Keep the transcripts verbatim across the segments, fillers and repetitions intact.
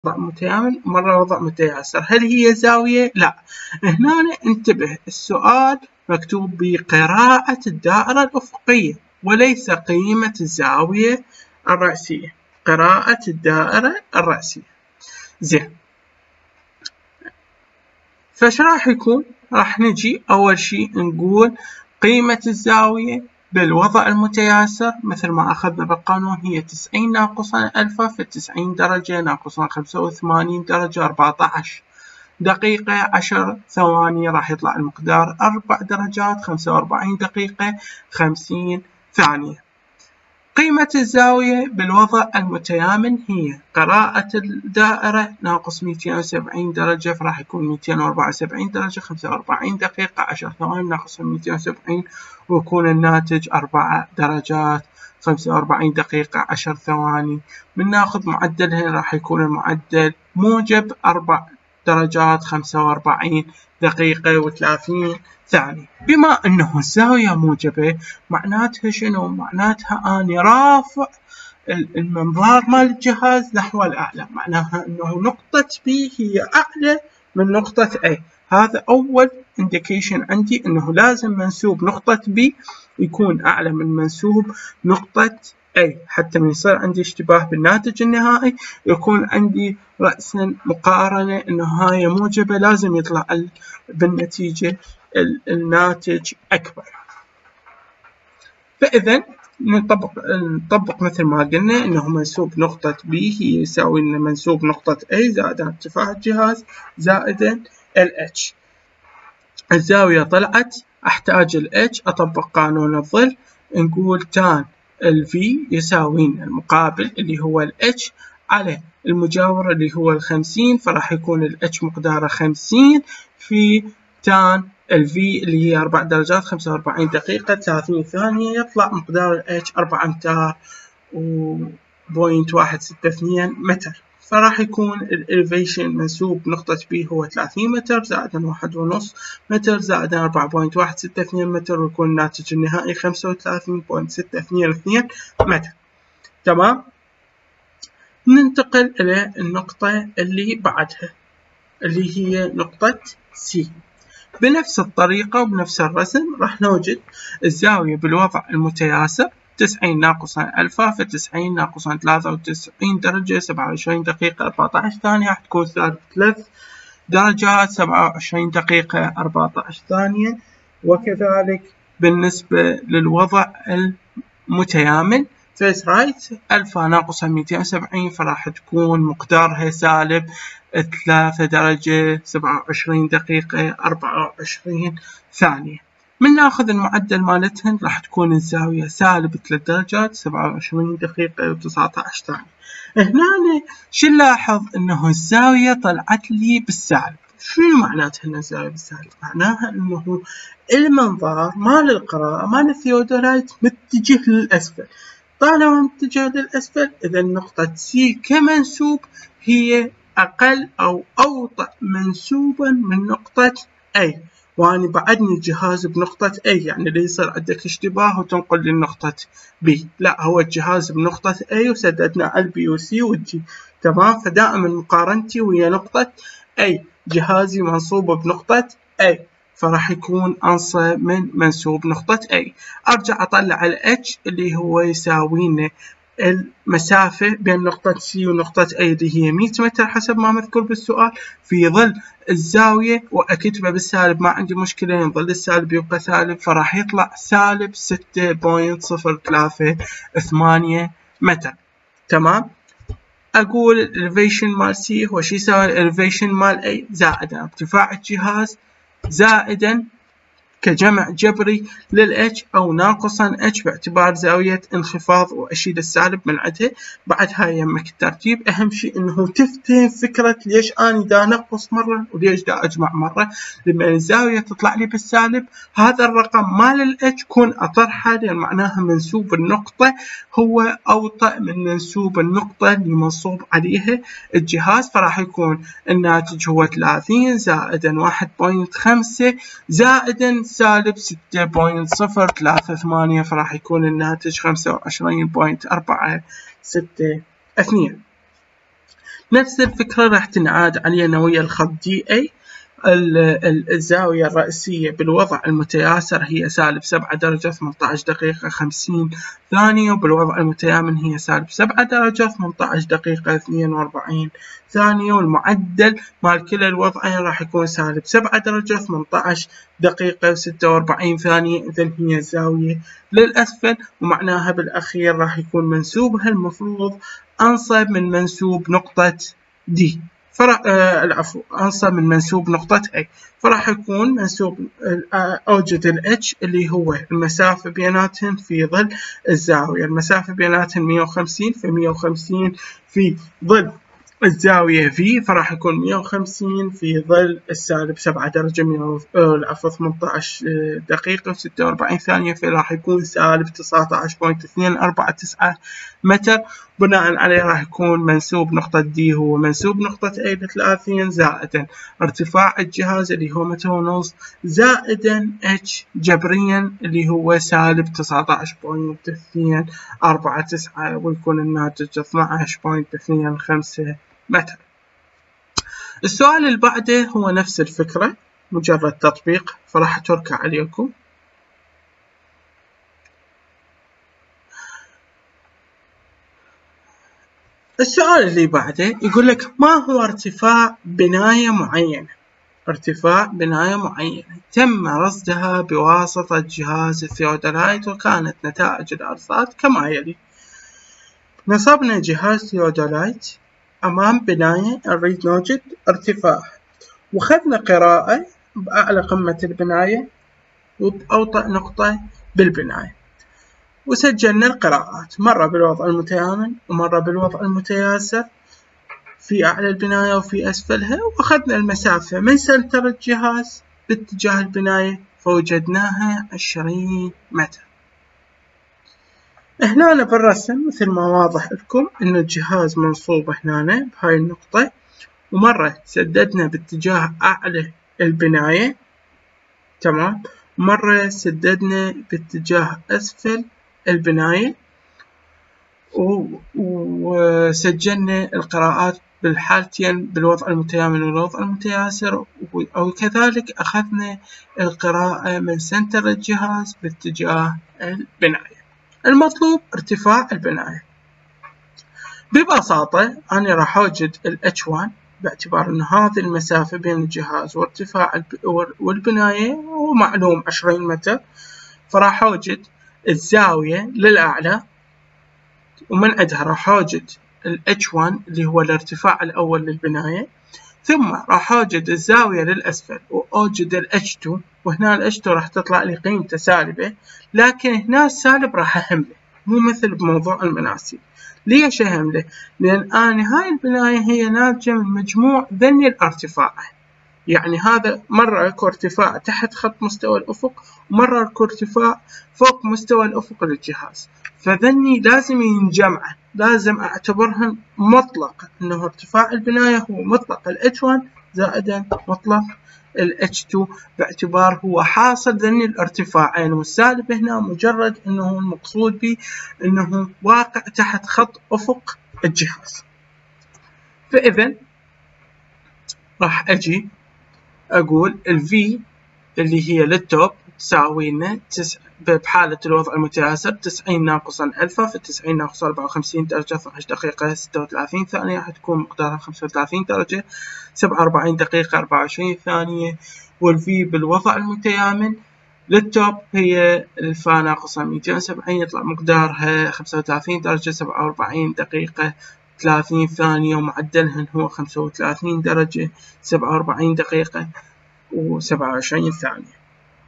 وضع متيامن مرة وضع متياسر. هل هي زاوية؟ لا. هنا انتبه، السؤال مكتوب بقراءة الدائرة الأفقية وليس قيمة الزاوية الرأسية. قراءة الدائرة الرأسية. زين، فش راح يكون؟ راح نجي أول شي نقول قيمة الزاوية بالوضع المتياسر مثل ما أخذنا بالقانون هي تسعين ناقصا ألفا، في تسعين درجة ناقصا خمسة وثمانين درجة أربعة عشر دقيقة عشر ثواني، راح يطلع المقدار أربع درجات خمسة وأربعين دقيقة خمسين ثانية. قيمة الزاوية بالوضع المتيامن هي قراءة الدائرة ناقص مئتين وسبعين درجة، فراح يكون مئتين وأربعة وسبعين درجة خمسة وأربعين دقيقة عشر ثواني ناقص مئتين وسبعين، ويكون الناتج أربع درجات خمسة وأربعين دقيقة عشر ثواني. من ناخذ معدلها راح يكون المعدل موجب أربع درجات خمسة وأربعين دقيقة وثلاثين ثانية. بما أنه الزاوية موجبة معناتها شنو؟ معناتها أني رافع المنظار مال الجهاز نحو الأعلى، معناها أنه نقطة B هي أعلى من نقطة A. هذا أول indication عندي، أنه لازم منسوب نقطة B يكون أعلى من منسوب نقطة A حتى من يصير عندي اشتباه بالناتج النهائي يكون عندي رأسا مقارنة أنه هاي موجبة، لازم يطلع بالنتيجة الناتج أكبر. فإذا نطبق نطبق مثل ما قلنا أنه منسوب نقطة B هي يساوي منسوب نقطة A زائد ارتفاع الجهاز زائدا ال H. الزاوية طلعت، أحتاج ال H، أطبق قانون الظل، نقول تان ال V يساوي المقابل اللي هو ال H على المجاور اللي هو الخمسين، فراح يكون ال H مقداره خمسين في تان ال V اللي هي أربع درجات خمسة وأربعين دقيقة ثلاثين ثانية، يطلع مقدار ال H أربعة أمتار وبوينت واحد ستة اثنين متر. فراح يكون الإليفيشن منسوب نقطة B هو ثلاثين متر زائدا واحد ونص متر زائدا أربعة بوينت واحد ستة اثنين متر، ويكون الناتج النهائي خمسة وثلاثين بوينت ستة اثنين اثنين متر. تمام. ننتقل إلى النقطة اللي بعدها اللي هي نقطة C. بنفس الطريقة وبنفس الرسم راح نوجد الزاوية بالوضع المتياسر تسعين ناقصا ألفا، في تسعين ناقصا ثلاثة وتسعين درجة سبعة وعشرين دقيقة أربعة عشر ثانية، راح تكون سالب ثلاث درجات سبعة وعشرين دقيقة أربعة عشر ثانية. وكذلك بالنسبة للوضع المتيامن فيس رايت ألفا ناقص مئتين وسبعين، فراح تكون مقدارها سالب ثلاثة درجة سبعة وعشرين دقيقة أربعة وعشرين ثانية. من ناخذ المعدل مالتهن راح تكون الزاوية سالب ثلاث درجات سبعة وعشرين دقيقة وتسعة عشر ثانية. هنا شو نلاحظ؟ انه الزاوية طلعت لي بالسالب. شنو معناتها ان الزاوية بالسالب؟ معناها انه المنظار مال القراءة مال الثيودورايت متجه للأسفل. طالما متجه للأسفل إذا نقطة C كمنسوب هي أقل أو أوطأ منسوبا من نقطة A، وأنا بعدني الجهاز بنقطة A، يعني لا يصير عندك اشتباه وتنقل للنقطة B، لا هو الجهاز بنقطة A وسددنا على B و C و G. تمام. فدائما مقارنتي ويا نقطة A، جهازي منصوب بنقطة A، فراح يكون أنصى من منسوب نقطة A. أرجع أطلع ال H اللي هو يساوي لنا المسافة بين نقطة C ونقطة A اللي هي مئة متر حسب ما مذكور بالسؤال، في ظل الزاوية وأكتبه بالسالب ما عندي مشكلة، يظل السالب يبقى سالب، فراح يطلع سالب ستة بوينت صفر ثلاثة ثمانية متر. تمام. أقول الإليفيشن مال C هو شو يساوي الإليفيشن مال A زائدا ارتفاع الجهاز زائدا كجمع جبري للH أو ناقصا H باعتبار زاوية انخفاض، وأشيل السالب من عندها. بعد هاي يمك الترتيب. أهم شيء إنه تفتهم فكرة ليش أنا دا نقص مرة وليش دا أجمع مرة. لما الزاوية تطلع لي بالسالب هذا الرقم مال الH كون أطرحه، لأن معناها منسوب النقطة هو أوطأ من منسوب النقطة اللي منصوب عليها الجهاز، فراح يكون الناتج هو ثلاثين زائدا واحد بوينت خمسة زائدا سالب ستة بوينت صفر ثلاثة ثمانية، فراح يكون الناتج خمسة وعشرين بوينت أربعة ستة اثنين. نفس الفكرة راح تنعاد علينا ويا الخط دي اي. الزاوية الرئيسية بالوضع المتياسر هي سالب سبعة درجة ثمانية عشر دقيقة خمسين ثانية، وبالوضع المتيامن هي سالب سبعة درجة ثمانية عشر دقيقة اثنين وأربعين ثانية، والمعدل مال كلا الوضعين راح يكون سالب سبعة درجة ثمانية عشر دقيقة وستة وأربعين ثانية. إذن هي الزاوية للأسفل، ومعناها بالأخير راح يكون منسوبها المفروض أنصب من منسوب نقطة D، فرح آه العفو أنصب من منسوب نقطة A، فراح يكون منسوب أوجد ال H اللي هو المسافة بيناتهم في ظل الزاوية، المسافة بيناتهم مية وخمسين، في مية وخمسين في ظل الزاوية في، فراح يكون مية وخمسين في ظل السالب سبعة درجة العفو ثمانية عشر دقيقة وستة وأربعين ثانية، فراح يكون سالب تسعة عشر فاصلة اثنين أربعة تسعة متر. بناء عليه راح يكون منسوب نقطة دي هو منسوب نقطة A بثلاثين زائدا ارتفاع الجهاز اللي هو متر ونص زائدا H جبريا اللي هو سالب تسعة عشر فاصلة اثنين أربعة تسعة، ويكون الناتج اثني عشر فاصلة اثنين خمسة متر. السؤال اللي بعده هو نفس الفكرة، مجرد تطبيق، فراح أتركه عليكم. السؤال اللي بعده يقول لك ما هو ارتفاع بناية معينة، ارتفاع بناية معينة تم رصدها بواسطة جهاز الثيودولايت، وكانت نتائج الأرصاد كما يلي. نصبنا جهاز ثيودولايت أمام بناية نريد نوجد ارتفاعها، وخذنا قراءة بأعلى قمة البناية وبأوطأ نقطة بالبناية، وسجلنا القراءات مرة بالوضع المتيامن ومرة بالوضع المتياسر في أعلى البناية وفي أسفلها، وأخذنا المسافة من سنتر الجهاز باتجاه البناية فوجدناها عشرين متر. هنا بالرسم مثل ما واضح لكم إن الجهاز منصوب هنا بهاي النقطة، ومرة سددنا باتجاه أعلى البناية، تمام، مرة سددنا باتجاه أسفل البناية، وسجلنا القراءات بالحالتين بالوضع المتيامن والوضع المتياسر، وكذلك أخذنا القراءة من سنتر الجهاز باتجاه البناية. المطلوب ارتفاع البناية. ببساطة أنا راح أوجد ال إتش واحد باعتبار أن هذه المسافة بين الجهاز وارتفاع والبناية هو معلوم عشرين متر، فراح أوجد الزاوية للأعلى، ومن عندها راح أوجد ال إتش واحد اللي هو الارتفاع الأول للبناية، ثم راح أوجد الزاوية للأسفل وأوجد ال إتش تو، وهنا ال إتش تو راح تطلع لي قيمته سالبة، لكن هنا السالب راح أهمله مو مثل بموضوع المناسيب. ليش أهمله؟ لأن أنا هاي البناية هي ناتجة من مجموع ذني الارتفاع، يعني هذا مرة اكو ارتفاع تحت خط مستوى الأفق، ومرة اكو ارتفاع فوق مستوى الأفق للجهاز، فذني لازم ينجمعن، لازم أعتبرهن مطلق، إنه ارتفاع البناية هو مطلق ال إتش واحد زائدا مطلق ال إتش تو، باعتبار هو حاصل ذني الارتفاعين، والسالب هنا مجرد إنه المقصود به إنه واقع تحت خط أفق الجهاز. فإذا راح أجي أقول ال V اللي هي للتوب تساوي لنا بحالة الوضع المتياسر تسعين ناقصا ألف، في تسعين ناقص أربعة وخمسين درجة اثني عشر دقيقة ستة وثلاثين ثانية، حتكون مقدارها خمسة وثلاثين درجة، سبعة وأربعين دقيقة أربعة وعشرين ثانية. والفي بالوضع المتيامن للتوب هي الفا ناقصة مئتين وسبعين، يطلع مقدارها خمسة وثلاثين درجة سبعة وأربعين دقيقة ثلاثين ثانية، ومعدلهن هو خمسة وثلاثين درجة سبعة وأربعين دقيقة وسبعة وعشرين ثانية.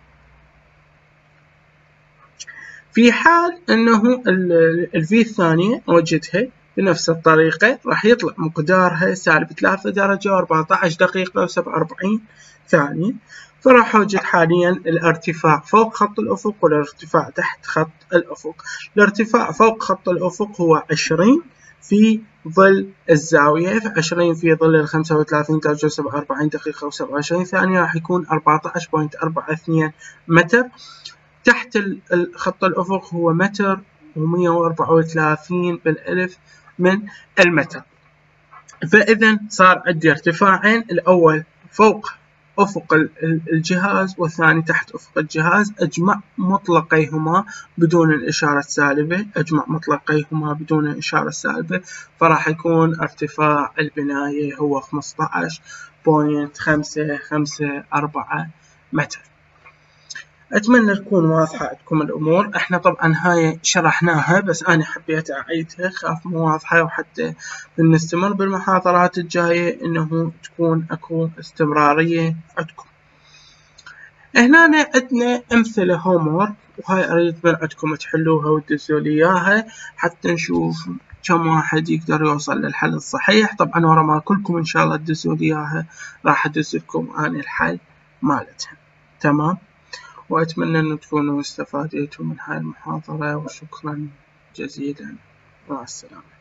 في حال أنه الفي الثانية وجدها بنفس الطريقة راح يطلع مقدارها سالب ثلاثة درجة وأربعة عشر دقيقة وسبعة وأربعين ثانية، فراح أوجد حاليا الارتفاع فوق خط الأفق والارتفاع تحت خط الأفق. الارتفاع فوق خط الأفق هو عشرين في ظل الزاوية، عشرين في ظل الخمسة وثلاثين درجة وسبعة وأربعين دقيقة وسبعة وعشرين ثانية، راح يكون أربعة عشر فاصلة أربعة اثنين متر. تحت خط الأفق هو متر ومئة وأربعة وثلاثين بالألف من المتر. فإذا صار عندي ارتفاعين، الأول فوق أفق الجهاز والثاني تحت أفق الجهاز. أجمع مطلقيهما بدون الإشارة السالبة، أجمع مطلقيهما بدون الإشارة السالبة، فراح يكون ارتفاع البناية هو خمسة عشر فاصلة خمسة خمسة أربعة متر. أتمنى تكون واضحة عندكم الأمور. إحنا طبعا هاي شرحناها بس أنا حبيت أعيدها، خاف مو واضحة، وحتى بنستمر بالمحاضرات الجاية إنه تكون أكو استمرارية عندكم. هنا عندنا أمثلة هومورك، وهاي أريد من عندكم تحلوها وتدزوا لي إياها حتى نشوف كم واحد يقدر يوصل للحل الصحيح. طبعا ورا ما كلكم إن شاء الله تدزوا لي إياها راح أدز لكم أنا الحل مالتها. تمام، وأتمنى أن تكونوا استفادتوا من هاي المحاضرة، وشكرا جزيلا، مع السلامة.